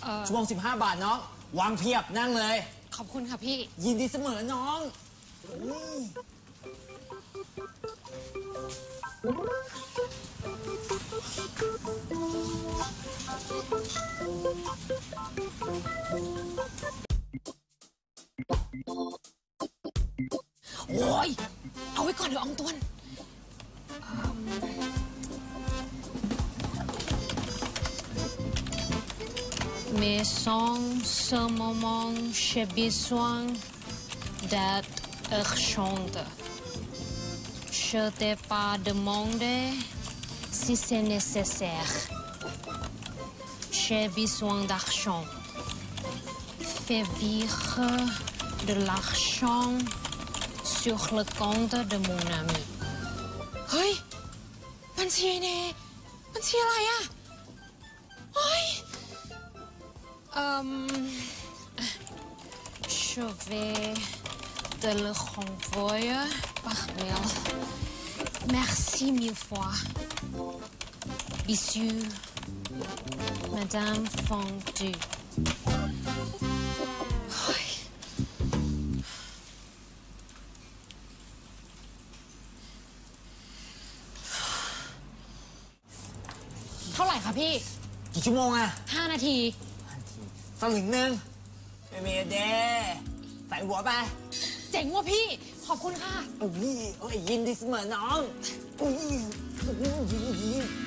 ชั่วโมง15 บาทน้องวางเพียบนั่งเลยขอบคุณค่ะพี่ยินดีเสมอน้องโอ้ยเอาไว้ก่อนเดี๋ยวอองตวนMais sans ce moment, j'ai besoin d'être chante. Je t'ai pas demandé si c'est nécessaire. J'ai besoin d'argent. Fais virer de l'argent sur le compte de mon ami. เฮ้ยบัญชีเนี่ยบัญชีอะไรอ่ะเฮ้ยje vais te le renvoyer par mail. Merci mille fois. Bisous, Madame Fondue. เท่าไหร่คะพี่กี่ชั่วโมงอะ 5 นาทีสลึงนึงไม่มีเด้ใส่หัวไปเจ๋งว่ะพี่ขอบคุณค่ะโอ้ยยินดีเสมอน้อง